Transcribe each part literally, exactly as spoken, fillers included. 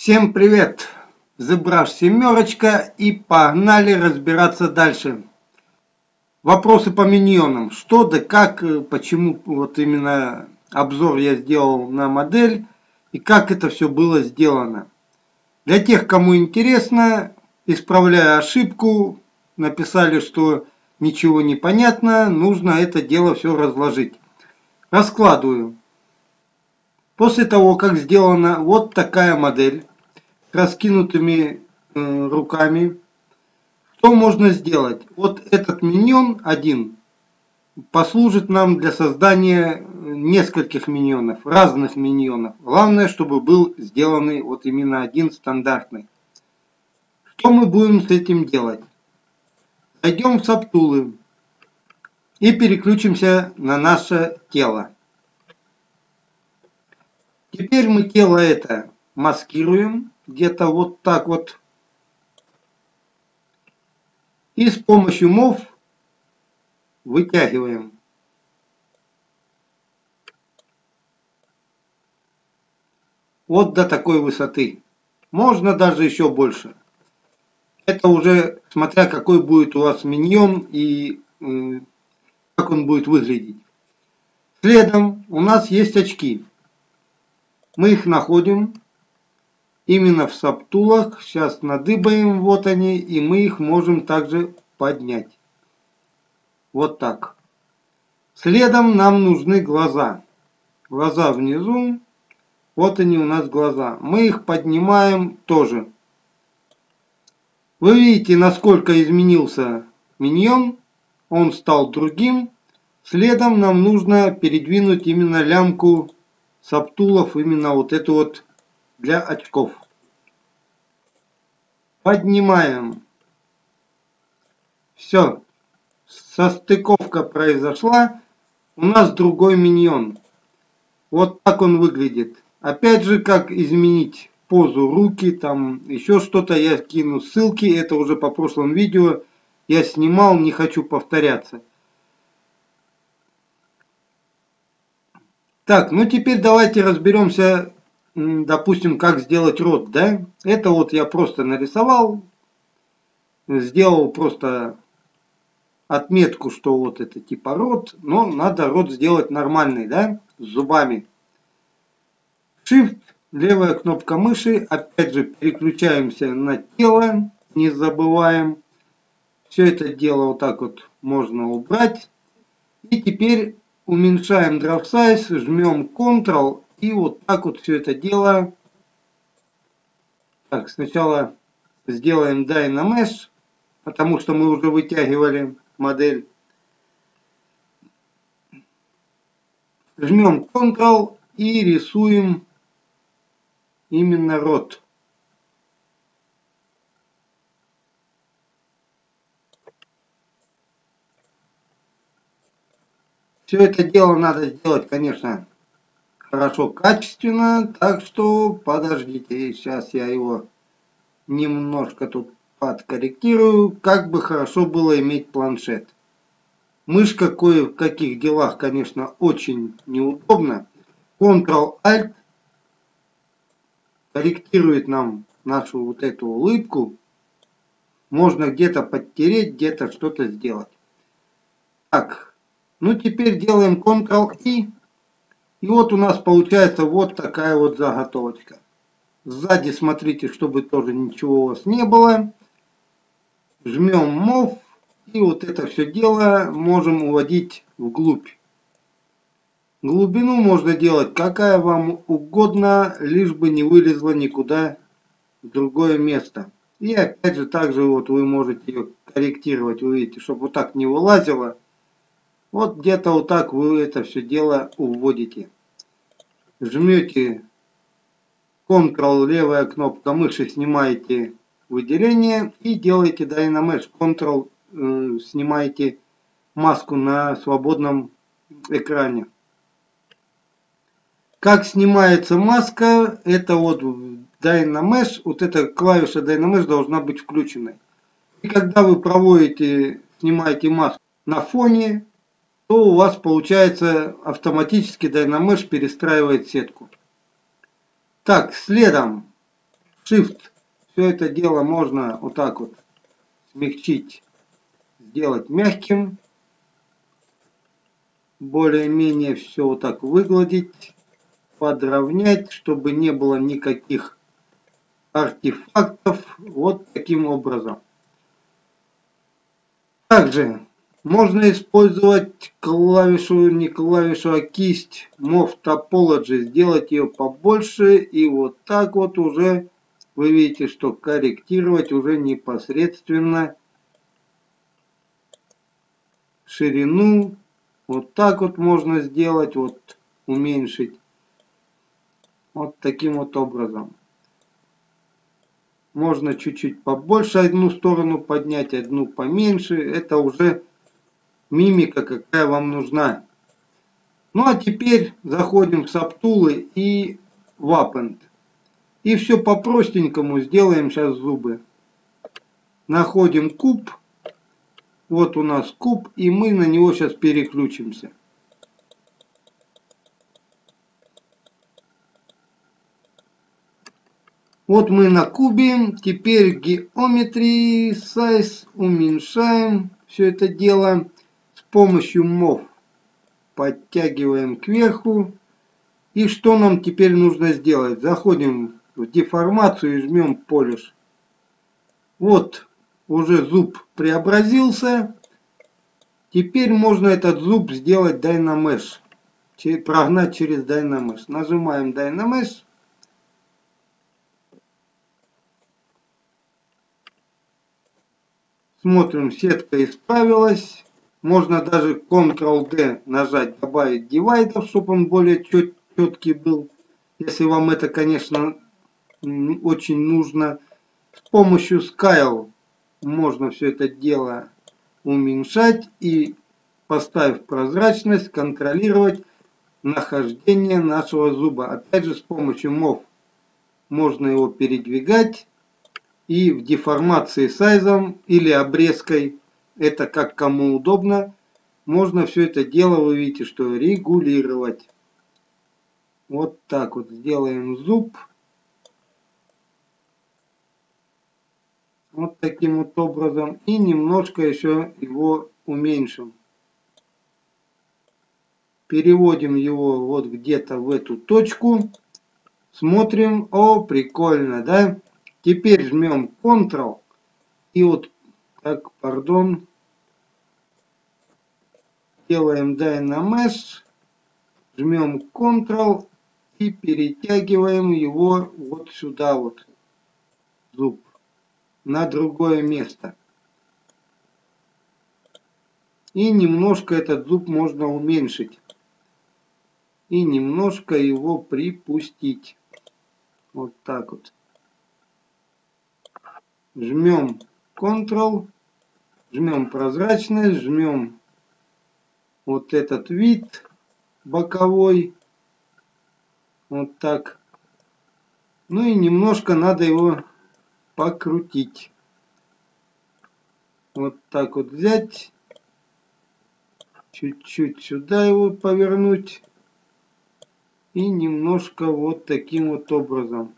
Всем привет! ZBrush семерочка и погнали разбираться дальше. Вопросы по миньонам. Что да как, почему вот именно обзор я сделал на модель и как это все было сделано. Для тех, кому интересно, исправляя ошибку, написали, что ничего не понятно, нужно это дело все разложить. Раскладываю. После того, как сделана вот такая модель с раскинутыми э, руками, что можно сделать? Вот этот миньон один послужит нам для создания нескольких миньонов, разных миньонов. Главное, чтобы был сделанный вот именно один стандартный. Что мы будем с этим делать? Зайдем в Subtool и переключимся на наше тело. Теперь мы тело это маскируем где-то вот так вот. И с помощью мов вытягиваем. Вот до такой высоты. Можно даже еще больше. Это уже смотря какой будет у вас миньон и э, как он будет выглядеть. Следом у нас есть очки. Мы их находим именно в сабтулах. Сейчас надыбаем, вот они, и мы их можем также поднять. Вот так. Следом нам нужны глаза. Глаза внизу. Вот они у нас глаза. Мы их поднимаем тоже. Вы видите, насколько изменился миньон. Он стал другим. Следом нам нужно передвинуть именно лямку сабтулов, именно вот эту вот для очков. Поднимаем. Все. Состыковка произошла. У нас другой миньон. Вот так он выглядит. Опять же, как изменить позу руки, там еще что-то, я кину ссылки. Это уже по прошлому видео я снимал, не хочу повторяться. Так, ну теперь давайте разберемся, допустим, как сделать рот, да? Это вот я просто нарисовал, сделал просто отметку, что вот это типа рот, но надо рот сделать нормальный, да, с зубами. Shift, левая кнопка мыши, опять же переключаемся на тело, не забываем. Все это дело вот так вот можно убрать. И теперь уменьшаем Draw Size, жмем контрол и вот так вот все это дело. Так, сначала сделаем Dynamesh, потому что мы уже вытягивали модель. Жмем контрол и рисуем именно рот. Все это дело надо сделать, конечно, хорошо, качественно, так что подождите, сейчас я его немножко тут подкорректирую, как бы хорошо было иметь планшет. Мышка кое в каких делах, конечно, очень неудобна. контрол-Alt корректирует нам нашу вот эту улыбку. Можно где-то подтереть, где-то что-то сделать. Так, ну теперь делаем контрол-И. И вот у нас получается вот такая вот заготовочка. Сзади смотрите, чтобы тоже ничего у вас не было. Жмем мов. И вот это все дело можем уводить вглубь. Глубину можно делать какая вам угодно, лишь бы не вылезла никуда в другое место. И опять же также вот вы можете ее корректировать. Вы видите, чтобы вот так не вылазило. Вот где-то вот так вы это все дело уводите. Жмете контрол, левая кнопка мыши, снимаете выделение и делаете Dynamesh. контрол, э, снимаете маску на свободном экране. Как снимается маска, это вот в Dynamesh, вот эта клавиша Dynamesh должна быть включенной. И когда вы проводите, снимаете маску на фоне, то у вас получается автоматически Dynamesh перестраивает сетку. Так, следом Shift. Все это дело можно вот так вот смягчить, сделать мягким. Более-менее все вот так выгладить, подровнять, чтобы не было никаких артефактов. Вот таким образом. Также можно использовать клавишу, не клавишу, а кисть Move Topology, сделать ее побольше, и вот так вот уже вы видите, что корректировать уже непосредственно ширину. Вот так вот можно сделать, вот уменьшить. Вот таким вот образом. Можно чуть-чуть побольше одну сторону поднять, одну поменьше. Это уже мимика, какая вам нужна. Ну а теперь заходим в Subtool и в Append. И все по-простенькому сделаем сейчас зубы. Находим куб. Вот у нас куб, и мы на него сейчас переключимся. Вот мы на кубе. Теперь Geometry, Size уменьшаем все это дело с помощью Move. Подтягиваем кверху. И что нам теперь нужно сделать? Заходим в деформацию и жмем Polish. Вот уже зуб преобразился. Теперь можно этот зуб сделать Dynamesh. Прогнать через Dynamesh. Нажимаем Dynamesh. Смотрим, сетка исправилась. Можно даже контрол дэ нажать, добавить дивайдер, чтобы он более чет четкий был. Если вам это, конечно, очень нужно. С помощью Scale можно все это дело уменьшать и, поставив прозрачность, контролировать нахождение нашего зуба. Опять же, с помощью Move можно его передвигать. И в деформации сайзом или обрезкой, это как кому удобно, можно все это дело, вы видите, что регулировать. Вот так вот сделаем зуб. Вот таким вот образом. И немножко еще его уменьшим. Переводим его вот где-то в эту точку. Смотрим. О, прикольно, да? Теперь жмем контрол. И вот, так, пардон. Делаем Dynamesh. Жмем контрол. И перетягиваем его вот сюда вот. Зуб. На другое место. И немножко этот зуб можно уменьшить. И немножко его припустить. Вот так вот. Жмем контрол. Жмем прозрачность. Жмем вот этот вид боковой. Вот так. Ну и немножко надо его покрутить. Вот так вот взять. Чуть-чуть сюда его повернуть. И немножко вот таким вот образом.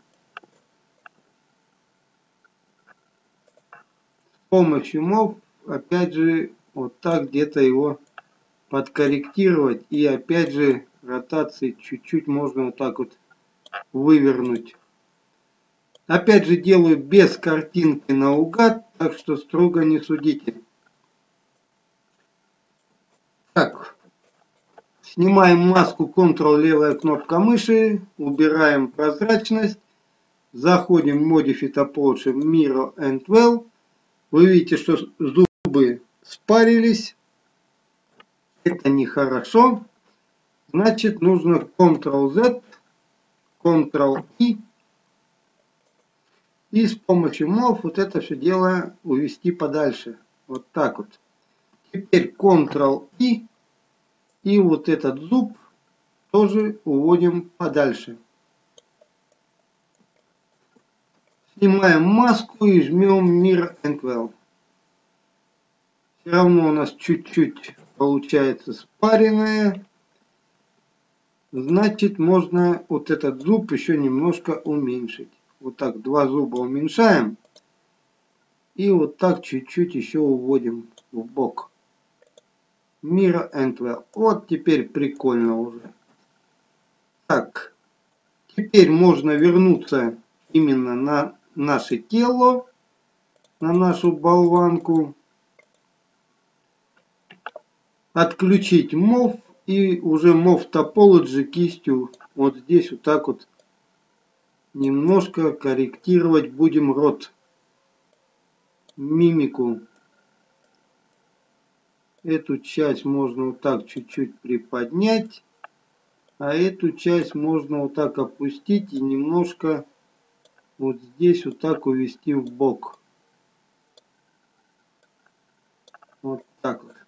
С помощью Move, опять же, вот так где-то его подкорректировать. И опять же, ротации чуть-чуть можно вот так вот вывернуть. Опять же, делаю без картинки наугад, так что строго не судите. Так, снимаем маску, контрол, левая кнопка мыши, убираем прозрачность, заходим в Modify Topology Mirror and Well. Вы видите, что зубы спарились. Это нехорошо. Значит, нужно контрол зет, контрол и. И с помощью Move вот это все дело увести подальше. Вот так вот. Теперь контрол и. И вот этот зуб тоже уводим подальше. Снимаем маску и жмем Mirror and Well. Все равно у нас чуть-чуть получается спаренное. Значит, можно вот этот зуб еще немножко уменьшить. Вот так два зуба уменьшаем. И вот так чуть-чуть еще уводим в бок. Miro and Well. Вот теперь прикольно уже. Так. Теперь можно вернуться именно на наше тело. На нашу болванку. Отключить мов. И уже мов Topology кистью вот здесь вот так вот немножко корректировать будем рот. Мимику. Эту часть можно вот так чуть-чуть приподнять, а эту часть можно вот так опустить и немножко вот здесь вот так увести в бок. Вот так вот.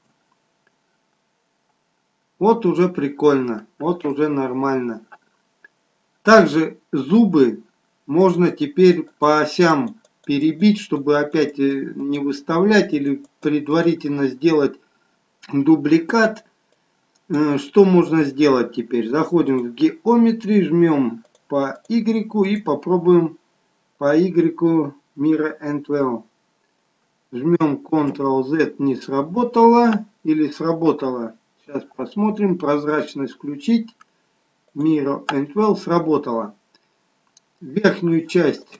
Вот уже прикольно, вот уже нормально. Также зубы можно теперь по осям перебить, чтобы опять не выставлять или предварительно сделать дубликат. Что можно сделать теперь? Заходим в Geometry, жмем по Y и попробуем по Y Miro and Well. Жмем контрол зет, не сработало или сработало. Сейчас посмотрим. Прозрачность включить. Miro and Well сработало. Верхнюю часть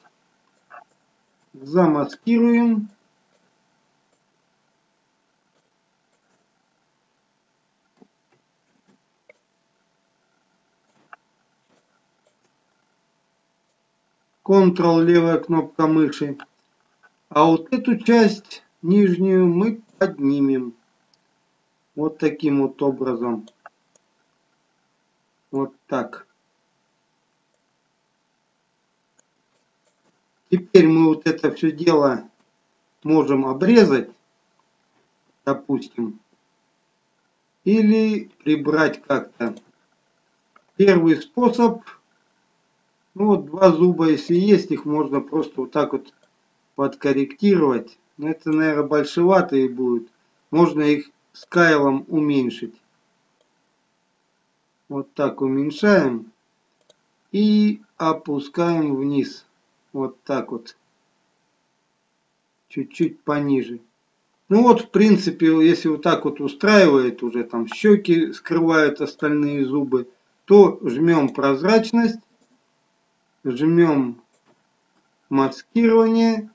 замаскируем. контрол левая кнопка мыши. А вот эту часть нижнюю мы поднимем. Вот таким вот образом. Вот так. Теперь мы вот это все дело можем обрезать, допустим, или прибрать как-то. Первый способ, ну вот два зуба, если есть, их можно просто вот так вот подкорректировать. Но это, наверное, большеватые будут. Можно их скайлом уменьшить. Вот так уменьшаем и опускаем вниз. Вот так вот. Чуть-чуть пониже. Ну вот, в принципе, если вот так вот устраивает, уже там щеки скрывают остальные зубы, то жмем прозрачность, жмем маскирование,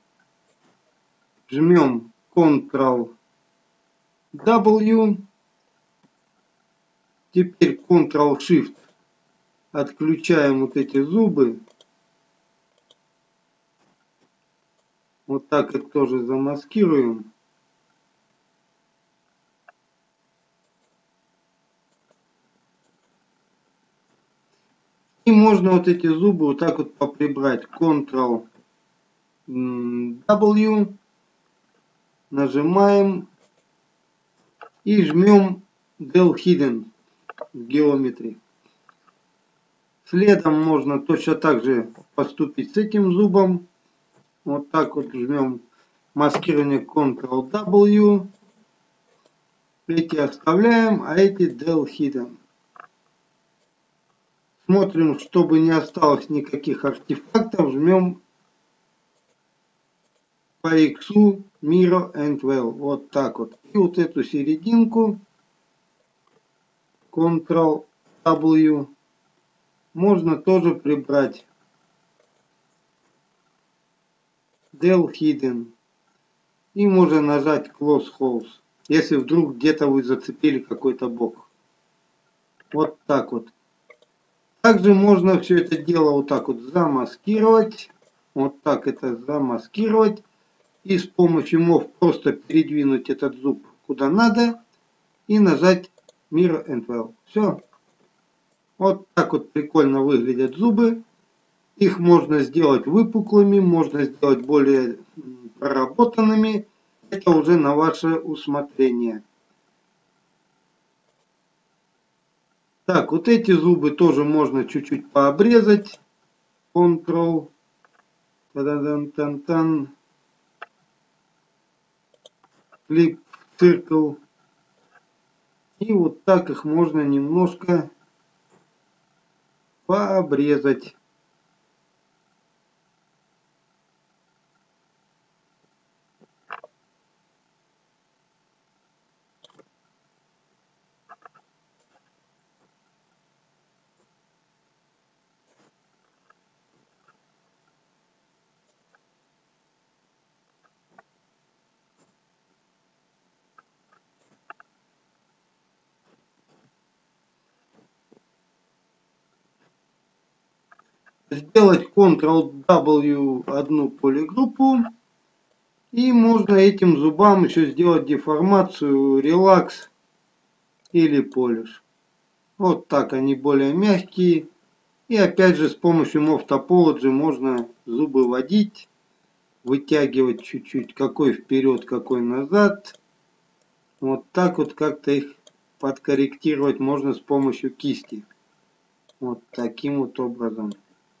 жмем контрол дабл ю, теперь контрол шифт, отключаем вот эти зубы, вот так это тоже замаскируем. И можно вот эти зубы вот так вот поприбрать. контрол дабл ю. Нажимаем и жмем Del Hidden в Geometry. Следом можно точно так же поступить с этим зубом. Вот так вот жмем маскирование контрол дабл ю. Эти оставляем, а эти Del Hidden. Смотрим, чтобы не осталось никаких артефактов. Жмем по X Miro and Well. Вот так вот. И вот эту серединку контрол дабл ю можно тоже прибрать. Del Hidden. И можно нажать Close Holes, если вдруг где-то вы зацепили какой-то бок. Вот так вот. Также можно все это дело вот так вот замаскировать. Вот так это замаскировать. И с помощью мов просто передвинуть этот зуб куда надо. И нажать Miro and Well. Все. Вот так вот прикольно выглядят зубы. Их можно сделать выпуклыми, можно сделать более проработанными. Это уже на ваше усмотрение. Так, вот эти зубы тоже можно чуть-чуть пообрезать. контрол. Та-да-дан-тан-тан. Flip Circle. И вот так их можно немножко пообрезать. сделать контрол-дабл-ю одну полигруппу. И можно этим зубам еще сделать деформацию, релакс или полиш. Вот так они более мягкие. И опять же с помощью Morph Topology можно зубы водить, вытягивать чуть-чуть, какой вперед, какой назад. Вот так вот как-то их подкорректировать можно с помощью кисти. Вот таким вот образом.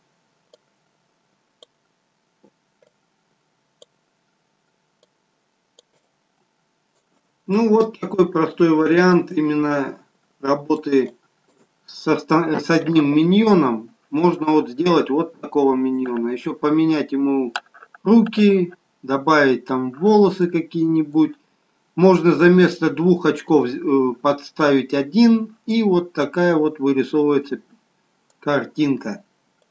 Ну вот такой простой вариант именно работы со, с одним миньоном. Можно вот сделать вот такого миньона. Еще поменять ему руки, добавить там волосы какие-нибудь. Можно за место двух очков подставить один. И вот такая вот вырисовывается картинка.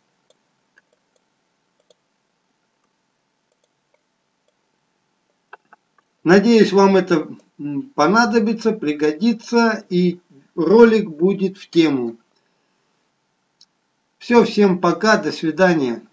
Надеюсь, вам это понадобится, пригодится, и ролик будет в тему. Все, всем пока, до свидания.